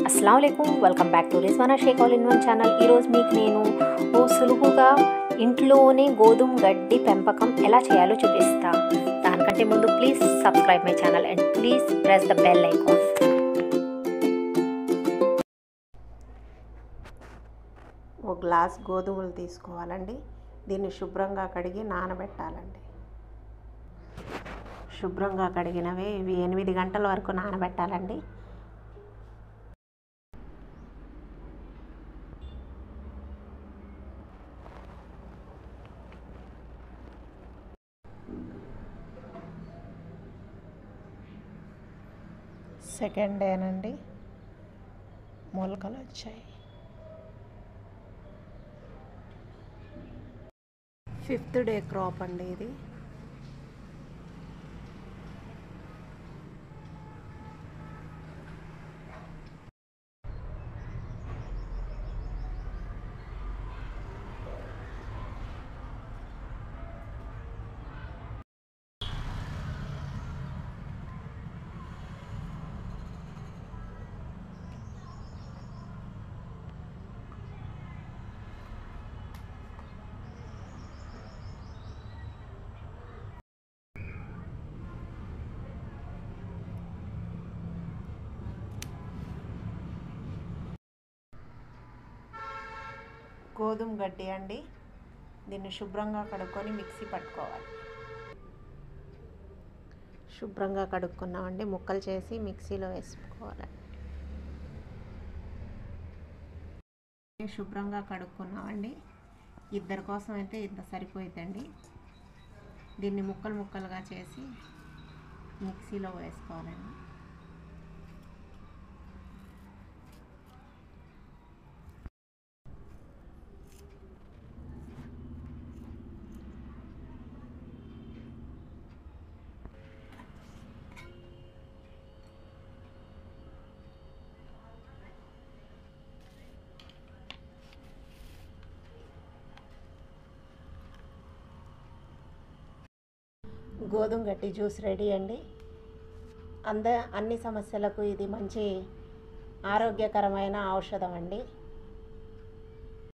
అస్సలాముఅలైకుం welcome back to Rizwana Shaikh all in one channel. ఈరోజు మీకు నేను సులువుగా ఇంట్లోనే గోధుమ గడ్డి పెంపకం ఎలా చేయాలో చూపిస్తా. దానికంటే ముందు please subscribe my channel and please press the bell icon. ఒక గ్లాస్ గోధుమలు తీసుకోవాలండి. దీన్ని శుభ్రంగా కడిగి నానబెట్టాలండి. శుభ్రంగా కడిగినవి ఇవి 8 గంటల వరకు నానబెట్టాలండి. సెకండ్ డేనండి మొలకలు వచ్చాయి. 5th డే క్రాప్ అండి ఇది. గోధుమ గడ్డి అండి. దీన్ని శుభ్రంగా కడుక్కొని మిక్సీ పట్టుకోవాలి. శుభ్రంగా కడుక్కున్నామండి, ముక్కలు చేసి మిక్సీలో వేసుకోవాలండి. శుభ్రంగా కడుక్కున్నామండి. ఇద్దరి కోసం అయితే ఇంత సరిపోతుందండి. దీన్ని ముక్కలు ముక్కలుగా చేసి మిక్సీలో వేసుకోవాలండి. గోధుమ గడ్డి జ్యూస్ రెడీ అండి. అన్ని సమస్యలకు ఇది మంచి ఆరోగ్యకరమైన ఔషధం అండి.